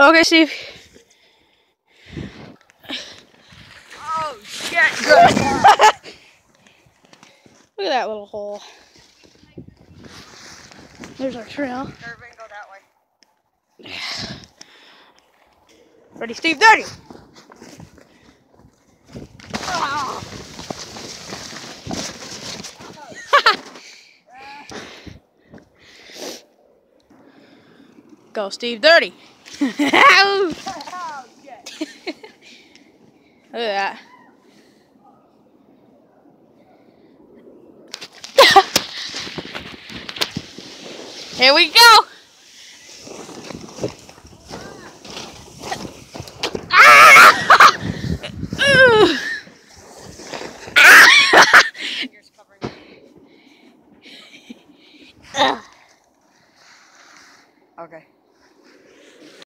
Okay, Steve. Oh shit! Good. Look at that little hole. There's our trail. Irving, go that way. Ready, Steve? 30. Go, Steve. 30. Look Oh shit! at that. Here we go. Fingers covering it. Okay.